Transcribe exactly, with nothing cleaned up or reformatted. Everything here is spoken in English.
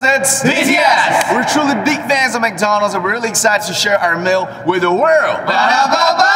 It's B T S! We're truly big fans of McDonald's and we're really excited to share our meal with the world. Ba-da-ba-ba!